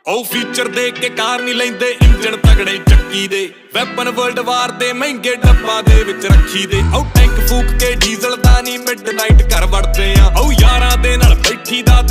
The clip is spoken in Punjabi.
ਉਹ ਫੀਚਰ ਦੇ ਕੇ ਕਾਰ ਨਹੀਂ ਲੈਂਦੇ ਇੰਜਣ ਤਗੜੇ ਚੱਕੀ ਦੇ ਵੈਪਨ ਵਰਲਡ ਵਾਰ ਦੇ ਮਹਿੰਗੇ ਡੱਬਾਂ ਦੇ ਵਿੱਚ ਰੱਖੀ ਦੇ ਉਹ ਟੈਂਕ ਫੂਕ ਕੇ ਡੀਜ਼ਲ ਦਾ ਨਹੀਂ ਮਿਡਨਾਈਟ ਘਰ ਵੜਦੇ ਆ ਉਹ ਯਾਰਾਂ ਦੇ ਨਾਲ ਬੈਠੀ ਦਾ